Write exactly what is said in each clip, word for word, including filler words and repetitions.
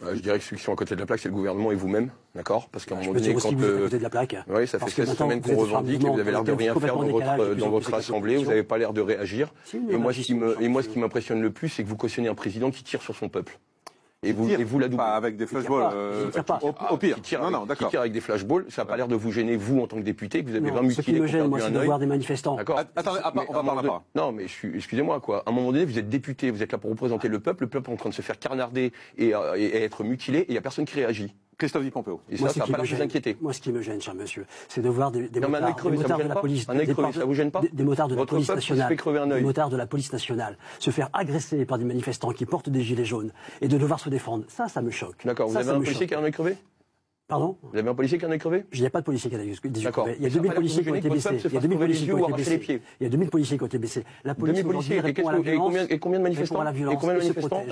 euh, Je dirais que ceux qui sont à côté de la plaque, c'est le gouvernement et vous-même, d'accord? Parce qu'à un bah, moment donné, quand... Vous êtes à côté de la plaque. Oui, ça fait seize semaines qu'on revendique et vous avez l'air de rien faire dans votre, dans votre assemblée, vous n'avez pas l'air de réagir. Si, et moi, ce qui me, et moi, ce qui m'impressionne le plus, c'est que vous cautionnez un président qui tire sur son peuple. Et vous, et vous la doublez. Pas avec des flashballs, euh, au, au pire. Qui tire, non, avec, non, d'accord. Qui tire avec des flashballs, ça n'a pas l'air de vous gêner, vous, en tant que député, que vous avez non, vingt mutilés. Ce qui me gêne, moi, c'est de voir des manifestants. D'accord. Attendez, on va parler pas. Non, mais excusez-moi, quoi. À un moment donné, vous êtes député, vous êtes là pour représenter le peuple, le peuple est en train de se faire carnarder et, et, et être mutilé, et il n'y a personne qui réagit. Christophe Di Pompeo. Et ça, ça n'a pas l'air de vous inquiéter. Moi, ce qui me gêne, cher monsieur, c'est de voir des, des non, motards, crevé, des motards de la police, un œil crevé, ça vous gêne pas? Des, des motards de la Votre police nationale, des motards de la police nationale, se faire agresser par des manifestants qui portent des gilets jaunes et de devoir se défendre, ça, ça me choque. D'accord. Vous ça, avez ça un policier qui a un œil crevé? Pardon? Vous avez un policier qui a un œil crevé? Il n'y a pas de policier qui a des yeux crevés. Il y a deux mille policiers qui ont été blessés. Il y a deux mille policiers qui ont été blessés. Il y a deux mille policiers qui ont été blessés. La police aujourd'hui répond à la violence. Et combien de manifestants? Et combien de manifestants?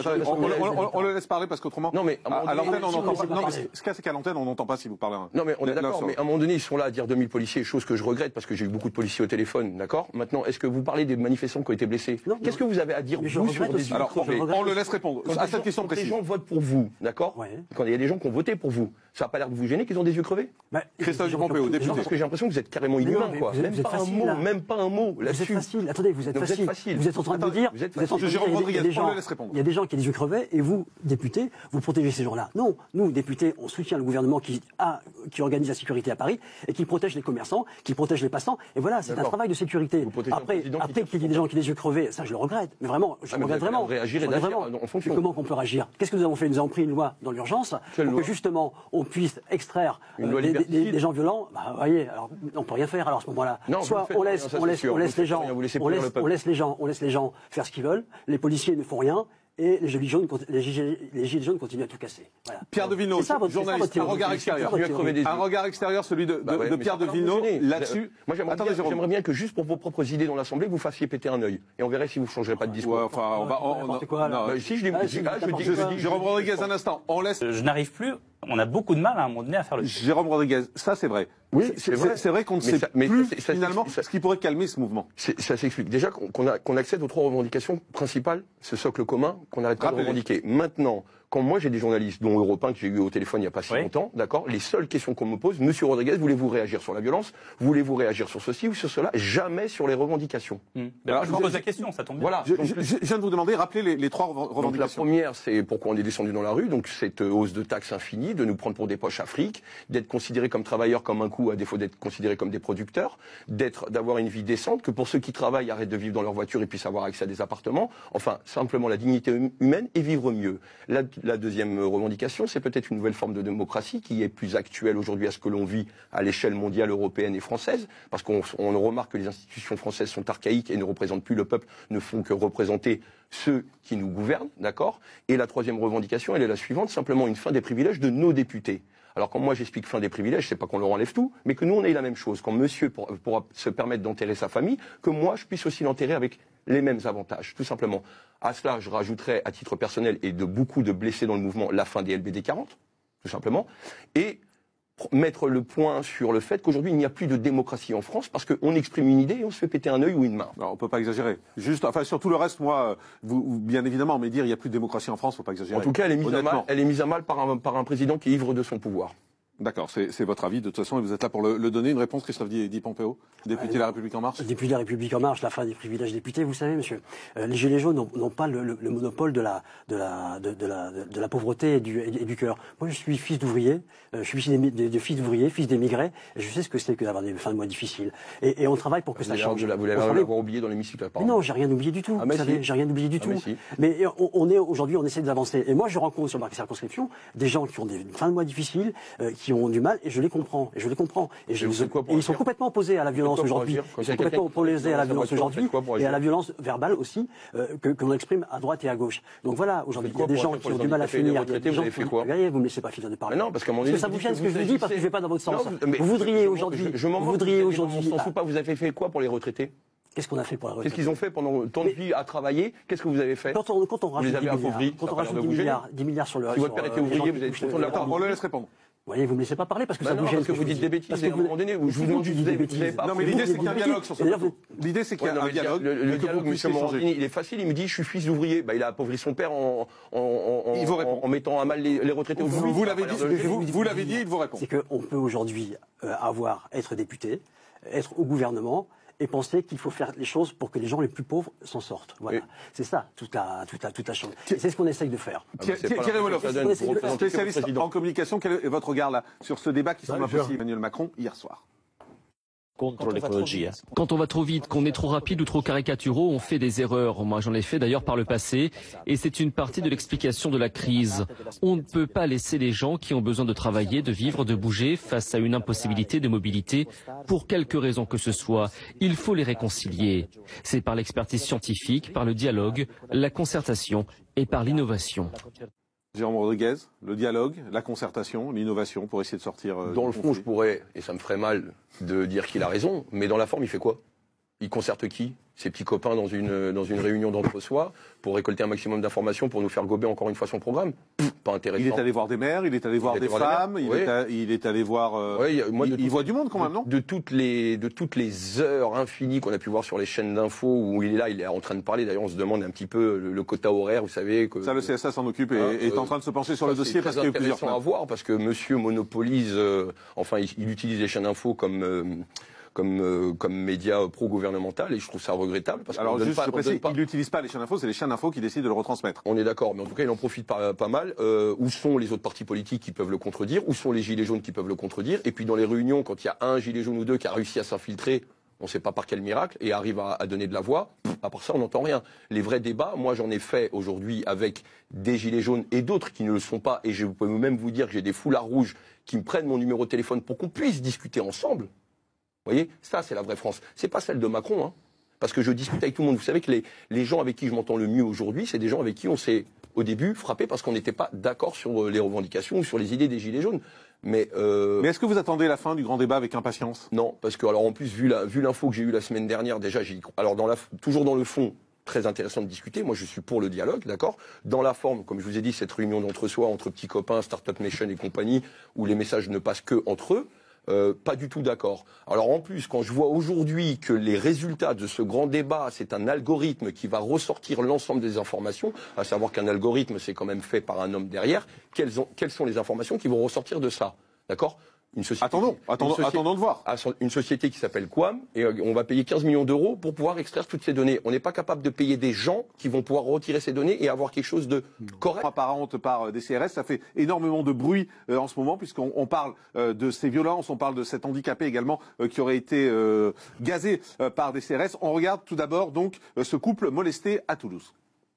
On le laisse parler parce qu'autrement. Non mais à l'antenne on n'entend pas. Non mais ce cas c'est qu'à l'antenne on n'entend pas si vous parlez. Non mais on est d'accord. Mais à un moment donné ils sont là à dire deux mille policiers, chose que je regrette parce que j'ai eu beaucoup de policiers au téléphone, d'accord. Maintenant est-ce que vous parlez des manifestants qui ont été blessés? Qu'est-ce que vous avez à dire vous sur des yeux crevés? On le laisse répondre à cette question précise. Les gens votent pour vous, d'accord. Quand il y a des gens qui ont voté pour vous, ça n'a pas l'air de vous gêner qu'ils ont des yeux crevés? Bah, Christophe Di Pompeo, député. Parce que j'ai l'impression que vous êtes carrément inhumain, quoi. Vous, même, vous pas facile, un mot, là. même pas un mot Vous êtes facile. Attendez, vous êtes, vous facile. êtes facile. Vous êtes en train Attendez, de me dire. Vous êtes vous êtes en train de dire. Jérôme Rodriguez, il y a des gens, on le laisse répondre. il y a des gens qui ont des yeux crevés et vous, députés, vous protégez ces gens-là. Non, nous, députés, on soutient le gouvernement qui a, qui organise la sécurité à Paris et qui protège les commerçants, qui protège les passants. Et voilà, c'est un travail de sécurité. Après, après qu'il y ait des gens qui ont des yeux crevés, ça, je le regrette. Mais vraiment, je le regrette vraiment. Réagir et vraiment. En fonction. Comment qu'on peut réagir? Qu'est-ce que nous avons fait? Nous avons pris une loi dans l'urgence pour que justement on puisse extraire des gens violents. Bah, voyez, alors on peut rien faire alors à ce moment-là. Soit on laisse, on laisse, on laisse les gens, on laisse, on laisse les gens, on laisse les gens faire ce qu'ils veulent. Les policiers ne font rien. Et les gilets jaunes, les gilets, les gilets jaunes continuent à tout casser. Voilà. Pierre de Villeneuve, journaliste, un regard extérieur. Un regard extérieur, celui de, de, bah ouais, de Pierre de Villeneuve, là-dessus. Moi, j'aimerais bien que juste pour vos propres idées dans l'Assemblée, vous fassiez péter un œil. Et on verrait si vous ne changerez pas de discours. Ouais, enfin, on va. On, on, quoi, non, si je dis, ah, je, ah, je dis, je dis, Jérôme Rodriguez, un instant. On laisse. Je n'arrive plus. On a beaucoup de mal à un moment donné à faire le. Jérôme Rodriguez, ça c'est vrai. Oui, c'est vrai. C'est vrai qu'on ne sait plus finalement ce qui pourrait calmer ce mouvement. Ça s'explique. Déjà qu'on accède aux trois revendications principales, ce socle commun qu'on n'arrête pas de revendiquer. Maintenant, quand moi j'ai des journalistes, dont Europe un que j'ai eu au téléphone il n'y a pas si longtemps, d'accord, les seules questions qu'on me pose, Monsieur Rodriguez, voulez-vous réagir sur la violence? Voulez-vous réagir sur ceci ou sur cela? Jamais sur les revendications. Mmh. Alors, je vous pose la question, ça tombe bien. Voilà. Je, je, je viens de vous demander, rappelez les, les trois revendications. Donc, la première, c'est pourquoi on est descendu dans la rue, donc cette hausse de taxes infinie, de nous prendre pour des poches Afrique, d'être considérés comme travailleurs comme un coup, à défaut d'être considérés comme des producteurs, d'être, d'avoir une vie décente, que pour ceux qui travaillent arrêtent de vivre dans leur voiture et puissent avoir accès à des appartements. Enfin, simplement la dignité humaine et vivre mieux. La, la deuxième revendication, c'est peut-être une nouvelle forme de démocratie qui est plus actuelle aujourd'hui à ce que l'on vit à l'échelle mondiale, européenne et française, parce qu'on on remarque que les institutions françaises sont archaïques et ne représentent plus le peuple, ne font que représenter ceux qui nous gouvernent, d'accord? Et la troisième revendication, elle est la suivante, simplement une fin des privilèges de nos députés. Alors quand moi j'explique fin des privilèges, c'est pas qu'on leur enlève tout, mais que nous on ait la même chose. Quand monsieur pourra, pourra se permettre d'enterrer sa famille, que moi je puisse aussi l'enterrer avec les mêmes avantages, tout simplement. À cela, je rajouterais à titre personnel et de beaucoup de blessés dans le mouvement, la fin des L B D quarante, tout simplement, et mettre le point sur le fait qu'aujourd'hui il n'y a plus de démocratie en France parce qu'on exprime une idée et on se fait péter un œil ou une main. Alors, on peut pas exagérer. Juste, enfin sur tout le reste, moi, vous, bien évidemment, mais dire il n'y a plus de démocratie en France, faut pas exagérer. En tout cas, elle est mise à mal, elle est mise à mal par un, par un président qui est ivre de son pouvoir. D'accord, c'est votre avis de toute façon et vous êtes là pour le, le donner. Une réponse, Christophe Di, Di Pompeo, député de la République En Marche. Député de la République En Marche, la fin des privilèges députés, vous savez, monsieur. Euh, les Gilets jaunes n'ont pas le, le, le monopole de la, de la, de, de la, de, de la pauvreté et du, et du cœur. Moi, je suis fils d'ouvrier, euh, je suis fils de, de, de fils d'ouvrier, fils d'émigrés, et je sais ce que c'est que d'avoir des fins de mois difficiles. Et, et on travaille pour que vous ça change. Vous l'avez oublié dans l'hémicycle, apparemment. Non, j'ai rien oublié du tout. Ah, vous savez, si. j'ai rien oublié du ah, tout. Mais, si. mais on, on est aujourd'hui, on essaie d'avancer. Et moi, je rencontre sur ma circonscription des gens qui ont des fins de mois difficiles, euh, qui ont du mal, et je les comprends, et je les comprends. Et, je, et, et ils sont complètement opposés à la violence aujourd'hui. Ils sont complètement opposés à la violence aujourd'hui et à la violence verbale aussi euh, que, que l'on exprime à droite et à gauche. Donc voilà, aujourd'hui, il y a des gens qui ont du mal à finir. Vous avez fait quoi? Vous me laissez pas finir de parler. Non, parce qu'à mon avis, ça vous gêne ce que je vous dis parce que je vais pas dans votre sens. Vous voudriez aujourd'hui, vous voudriez aujourd'hui. On s'en fout pas. Vous avez fait quoi pour les retraités? Qu'est-ce qu'on a fait pour la retraite? Qu'est-ce qu'ils ont fait pendant tant de vie à travailler? Qu'est-ce que vous avez fait? Quand on, quand on rajoute dix milliards, quand on rajoute dix milliards, dix milliards sur le. Si votre père était ouvrier, vous êtes content de la part. On le laisse répondre. Vous voyez, vous me laissez pas parler parce que bah ça non, vous gêne. Parce que vous dites des bêtises, et à un moment donné, je vous demande juste des bêtises. Non, mais l'idée, c'est qu'il y a un dialogue sur ce plateau. L'idée, c'est qu'il y a un dialogue. Le dialogue, M. Morandini, il est facile, il me dit, je suis fils d'ouvrier. Bah, il a appauvri son père en, en, en, il vous répond. en mettant à mal les, les retraités. Vous, vous l'avez dit, vous, vous l'avez dit, il vous répond. C'est qu'on peut aujourd'hui euh, avoir, être député, être au gouvernement, et penser qu'il faut faire les choses pour que les gens les plus pauvres s'en sortent. Voilà. C'est ça, toute la, toute la, toute la chose. C'est ce qu'on essaye de faire. Ah bah Thierry Wolof, spécialiste en communication, quel est votre regard là sur ce débat qui semble impossible, Emmanuel Macron, hier soir? Contre l'écologie. Quand on va trop vite, qu'on est trop rapide ou trop caricaturaux, on fait des erreurs. Moi, j'en ai fait d'ailleurs par le passé. Et c'est une partie de l'explication de la crise. On ne peut pas laisser les gens qui ont besoin de travailler, de vivre, de bouger face à une impossibilité de mobilité pour quelque raison que ce soit. Il faut les réconcilier. C'est par l'expertise scientifique, par le dialogue, la concertation et par l'innovation. Jérôme Rodriguez, le dialogue, la concertation, l'innovation pour essayer de sortir... Euh, dans le fond, je pourrais, et ça me ferait mal de dire qu'il a raison, mais dans la forme, il fait quoi? Il concerte qui? Ses petits copains dans une, dans une réunion d'entre-soi pour récolter un maximum d'informations pour nous faire gober encore une fois son programme. Pff, pas intéressant. Il est allé voir des maires, il est allé voir des femmes, il, oui. est à, il est allé voir... Euh, oui, moi, il, tout, il voit du monde quand même, non? de, de, toutes les, de toutes les heures infinies qu'on a pu voir sur les chaînes d'infos où il est là, il est en train de parler. D'ailleurs, on se demande un petit peu le, le quota horaire, vous savez. Que, ça, le C S A s'en occupe et hein, est euh, en train de se pencher sur ça, le dossier parce qu'il y a plusieurs points. C'est intéressant à voir parce que monsieur monopolise, euh, enfin, il, il utilise les chaînes d'infos comme... Euh, Comme, euh, comme média pro-gouvernemental et je trouve ça regrettable. Parce Alors juste, pas, je précise, il n'utilise pas les chaînes d'infos, c'est les chaînes d'infos qui décident de le retransmettre. On est d'accord, mais en tout cas il en profite pas, pas mal. Euh, où sont les autres partis politiques qui peuvent le contredire? Où sont les gilets jaunes qui peuvent le contredire? Et puis dans les réunions, quand il y a un gilet jaune ou deux qui a réussi à s'infiltrer, on ne sait pas par quel miracle, et arrive à, à donner de la voix, à part ça on n'entend rien. Les vrais débats, moi j'en ai fait aujourd'hui avec des gilets jaunes et d'autres qui ne le sont pas, et je peux même vous dire que j'ai des foulards rouges qui me prennent mon numéro de téléphone pour qu'on puisse discuter ensemble. Vous voyez, ça c'est la vraie France. C'est pas celle de Macron, hein. Parce que je discute avec tout le monde. Vous savez que les, les gens avec qui je m'entends le mieux aujourd'hui, c'est des gens avec qui on s'est au début frappé parce qu'on n'était pas d'accord sur les revendications ou sur les idées des gilets jaunes. Mais, euh... Mais est-ce que vous attendez la fin du grand débat avec impatience? Non, parce que alors en plus vu la, vu l'info que j'ai eue la semaine dernière, déjà j'ai alors dans la, toujours dans le fond. Très intéressant de discuter. Moi, je suis pour le dialogue, d'accord. Dans la forme, comme je vous ai dit, cette réunion d'entre-soi entre petits copains, Startup Nation et compagnie, où les messages ne passent que entre eux. Euh, pas du tout d'accord. Alors en plus, quand je vois aujourd'hui que les résultats de ce grand débat, c'est un algorithme qui va ressortir l'ensemble des informations, à savoir qu'un algorithme, c'est quand même fait par un homme derrière, quelles, ont, quelles sont les informations qui vont ressortir de ça? D'accord? Une société, attendons, attendons, une société, attendons de voir. Une société qui s'appelle Quam, et on va payer quinze millions d'euros pour pouvoir extraire toutes ces données. On n'est pas capable de payer des gens qui vont pouvoir retirer ces données et avoir quelque chose de correct. Apparente par des C R S, ça fait énormément de bruit euh, en ce moment, puisqu'on on parle euh, de ces violences, on parle de cet handicapé également euh, qui aurait été euh, gazé euh, par des C R S. On regarde tout d'abord donc euh, ce couple molesté à Toulouse.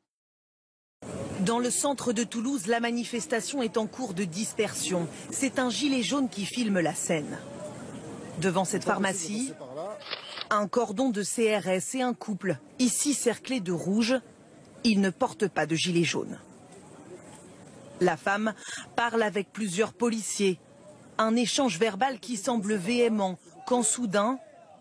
Dans le centre de Toulouse, la manifestation est en cours de dispersion. C'est un gilet jaune qui filme la scène. Devant cette pharmacie, un cordon de C R S et un couple, ici cerclé de rouge. Ils ne portent pas de gilet jaune. La femme parle avec plusieurs policiers. Un échange verbal qui semble véhément, quand soudain,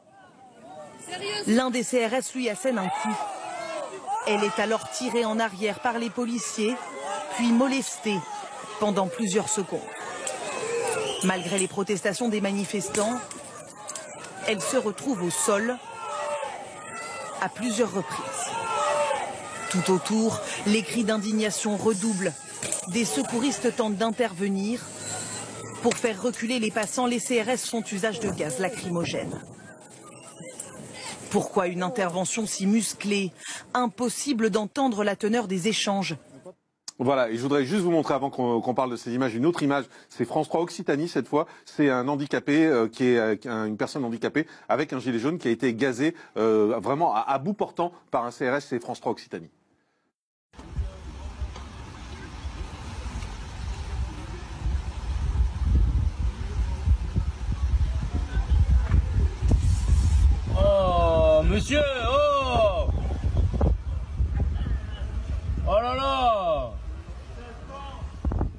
l'un des C R S lui assène un coup. Elle est alors tirée en arrière par les policiers, puis molestée pendant plusieurs secondes. Malgré les protestations des manifestants, elle se retrouve au sol à plusieurs reprises. Tout autour, les cris d'indignation redoublent. Des secouristes tentent d'intervenir. Pour faire reculer les passants, les C R S font usage de gaz lacrymogène. Pourquoi une intervention si musclée? Impossible d'entendre la teneur des échanges. Voilà, et je voudrais juste vous montrer, avant qu'on qu'on parle de ces images, une autre image. C'est France trois Occitanie, cette fois. C'est un handicapé, euh, qui est euh, une personne handicapée avec un gilet jaune qui a été gazé euh, vraiment à, à bout portant par un C R S. C'est France trois Occitanie. Oh, monsieur, oh! Oh là là!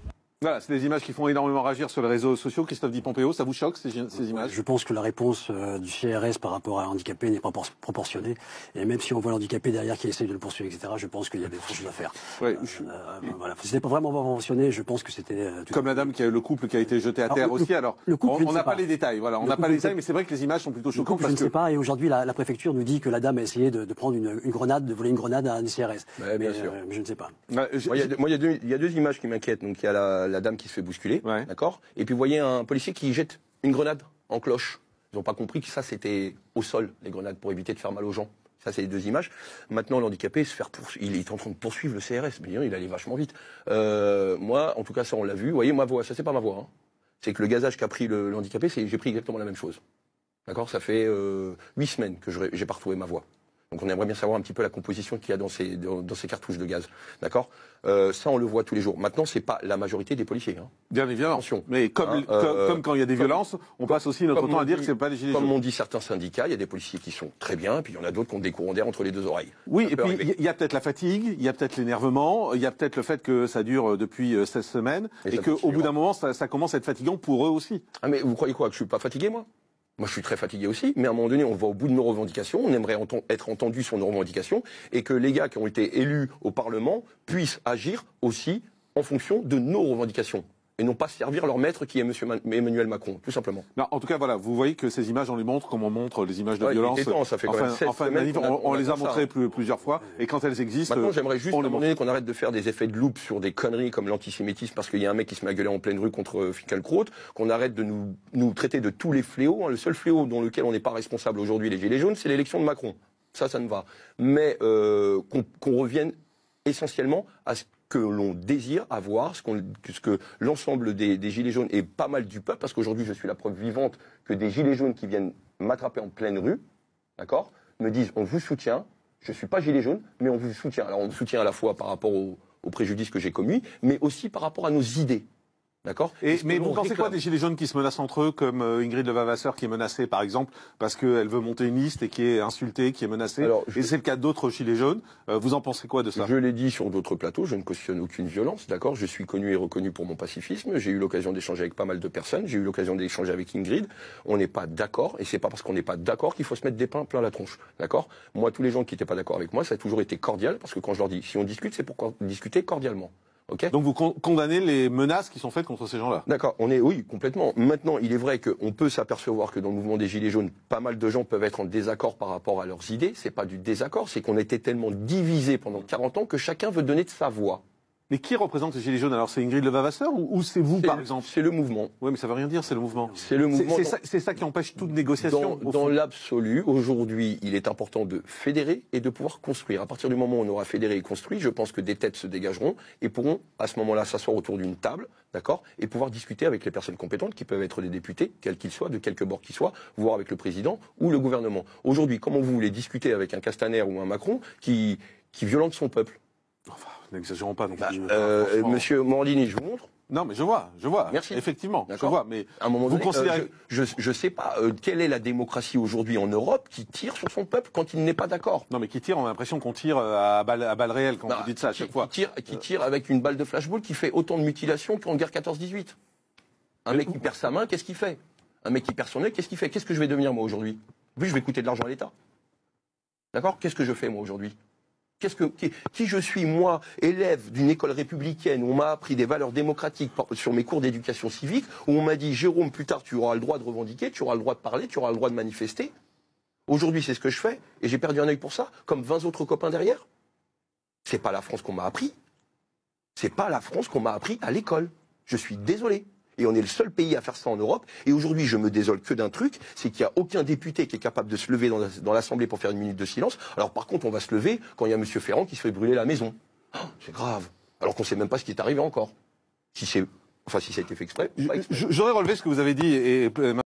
Voilà, c'est des images qui font énormément réagir sur les réseaux sociaux. Christophe Di Pompeo, ça vous choque ces, ces images? Je pense que la réponse euh, du C R S par rapport à l'handicapé n'est pas proportionnée. Et même si on voit l'handicapé derrière qui essaye de le poursuivre, et cetera, je pense qu'il y a des choses à faire. Ouais. Euh, euh, voilà. C'était pas vraiment proportionné, je pense que c'était... Euh, Comme la dame qui a le couple qui a été jeté à terre alors, le, aussi. Alors, le couple, on n'a pas les détails. Voilà, on n'a pas les détails, mais c'est vrai que les images sont plutôt choquantes. Couple, parce je ne sais que... pas. Et aujourd'hui, la, la préfecture nous dit que la dame a essayé de, de prendre une, une grenade, de voler une grenade à un C R S. Ouais, bien mais, sûr. Euh, je ne sais pas. Moi, il y, y, y a deux images qui m'inquiètent. Donc, il y a la, la dame qui se fait bousculer. Ouais. D'accord. Et puis vous voyez un policier qui jette une grenade en cloche. Ils n'ont pas compris que ça c'était au sol, les grenades, pour éviter de faire mal aux gens. Ça c'est les deux images. Maintenant l'handicapé se faire poursuivre, il est en train de poursuivre le C R S, mais il allait vachement vite. Euh, moi, en tout cas ça on l'a vu. Vous voyez ma voix, ça c'est pas ma voix. Hein. C'est que le gazage qu'a pris le, le handicapé, c'est j'ai pris exactement la même chose. D'accord. Ça fait euh, huit semaines que je j'ai pas retrouvé ma voix. Donc on aimerait bien savoir un petit peu la composition qu'il y a dans ces, dans, dans ces cartouches de gaz. D'accord. Euh, ça, on le voit tous les jours. Maintenant, c'est pas la majorité des policiers. Hein. Bien évidemment. Attention. Mais comme, hein, euh, comme, comme quand il y a des violences, on passe aussi notre temps à dire que c'est pas les gilets jaunes. Comme m'ont dit certains syndicats, il y a des policiers qui sont très bien, et puis il y en a d'autres qui ont des courants d'air entre les deux oreilles. Oui, et puis il y a peut-être la fatigue, il y a peut-être l'énervement, il y a peut-être le fait que ça dure depuis seize semaines, et, et qu'au bout d'un moment, ça, ça commence à être fatigant pour eux aussi. Ah mais vous croyez quoi, que je suis pas fatigué, moi? Moi, je suis très fatigué aussi, mais à un moment donné, on va au bout de nos revendications, on aimerait ent être entendu sur nos revendications, et que les gars qui ont été élus au Parlement puissent agir aussi en fonction de nos revendications, et non pas servir leur maître qui est Monsieur Emmanuel Macron, tout simplement. Non, en tout cas, voilà, vous voyez que ces images, on les montre comme on montre les images de ouais, violence. Temps, ça fait quand enfin, même enfin, manif, on, on, on les a montrées plus, plusieurs fois, et quand elles existent... Maintenant, j'aimerais juste, à un moment donné, qu'on arrête de faire des effets de loupe sur des conneries comme l'antisémitisme, parce qu'il y a un mec qui se met à gueuler en pleine rue contre Finkielkraut, qu'on arrête de nous, nous traiter de tous les fléaux. Hein. Le seul fléau dont lequel on n'est pas responsable aujourd'hui, les Gilets jaunes, c'est l'élection de Macron. Ça, ça ne va. Mais euh, qu'on qu'on revienne essentiellement à ce que l'on désire avoir, ce, qu'on, ce que l'ensemble des, des Gilets jaunes et pas mal du peuple, parce qu'aujourd'hui je suis la preuve vivante que des Gilets jaunes qui viennent m'attraper en pleine rue, d'accord, me disent on vous soutient, je ne suis pas Gilet jaune, mais on vous soutient. Alors on vous soutient à la fois par rapport au, au préjudice que j'ai commis, mais aussi par rapport à nos idées. D'accord. Et, mais vous pensez quoi des gilets jaunes qui se menacent entre eux, comme euh, Ingrid Levavasseur qui est menacée, par exemple, parce qu'elle veut monter une liste et qui est insultée, qui est menacée. Alors, je... Et c'est le cas d'autres gilets jaunes. Euh, vous en pensez quoi de ça? Je l'ai dit sur d'autres plateaux, je ne cautionne aucune violence, d'accord. Je suis connu et reconnu pour mon pacifisme. J'ai eu l'occasion d'échanger avec pas mal de personnes. J'ai eu l'occasion d'échanger avec Ingrid. On n'est pas d'accord, et c'est pas parce qu'on n'est pas d'accord qu'il faut se mettre des pains plein la tronche, d'accord. Moi, tous les gens qui n'étaient pas d'accord avec moi, ça a toujours été cordial, parce que quand je leur dis si on discute, c'est pour discuter cordialement. Okay. Donc vous con condamnez les menaces qui sont faites contre ces gens-là? D'accord, on est, oui, complètement. Maintenant, il est vrai qu'on peut s'apercevoir que dans le mouvement des Gilets jaunes, pas mal de gens peuvent être en désaccord par rapport à leurs idées. C'est pas du désaccord, c'est qu'on était tellement divisés pendant quarante ans que chacun veut donner de sa voix. Mais qui représente les Gilets jaunes? Alors c'est Ingrid Levavasseur ou, ou c'est vous, par le, exemple? C'est le mouvement. Oui, mais ça veut rien dire, c'est le mouvement. C'est le mouvement. C'est ça, ça qui empêche toute négociation. Dans, dans l'absolu, aujourd'hui, il est important de fédérer et de pouvoir construire. À partir du moment où on aura fédéré et construit, je pense que des têtes se dégageront et pourront, à ce moment-là, s'asseoir autour d'une table, d'accord, et pouvoir discuter avec les personnes compétentes, qui peuvent être des députés, quels qu'ils soient, de quelque bord qu'ils soient, voire avec le président ou le gouvernement. Aujourd'hui, comment vous voulez discuter avec un Castaner ou un Macron qui, qui violente son peuple? Enfin, n'exagérons pas. Donc, bah, euh, Monsieur Morandini, je vous montre. Non, mais je vois, je vois. Merci. Effectivement, je vois. Mais à un moment vous donné, considérez... euh, je, je, je sais pas euh, quelle est la démocratie aujourd'hui en Europe qui tire sur son peuple quand il n'est pas d'accord. Non, mais qui tire, on a l'impression qu'on tire à balles à balle réelles quand bah, vous dites ça à qui, chaque fois. Qui tire, qui tire avec une balle de flashball qui fait autant de mutilations qu'en guerre quatorze dix-huit. Un mais mec vous... qui perd sa main, qu'est-ce qu'il fait? Un mec qui perd son œil, qu'est-ce qu'il fait? Qu'est-ce que je vais devenir moi aujourd'hui? Oui, je vais coûter de l'argent à l'État. D'accord? Qu'est-ce que je fais moi aujourd'hui? Qu'est-ce que, qui, qui je suis, moi, élève d'une école républicaine, où on m'a appris des valeurs démocratiques sur mes cours d'éducation civique, où on m'a dit, Jérôme, plus tard, tu auras le droit de revendiquer, tu auras le droit de parler, tu auras le droit de manifester. Aujourd'hui, c'est ce que je fais, et j'ai perdu un œil pour ça, comme vingt autres copains derrière. C'est pas la France qu'on m'a appris. C'est pas la France qu'on m'a appris à l'école. Je suis désolé. Et on est le seul pays à faire ça en Europe. Et aujourd'hui, je me désole que d'un truc, c'est qu'il n'y a aucun député qui est capable de se lever dans l'Assemblée pour faire une minute de silence. Alors par contre, on va se lever quand il y a M. Ferrand qui se fait brûler la maison. Oh, c'est grave. Alors qu'on ne sait même pas ce qui est arrivé encore. Si c'est, enfin, si ça a été fait exprès. J'aurais relevé ce que vous avez dit et... et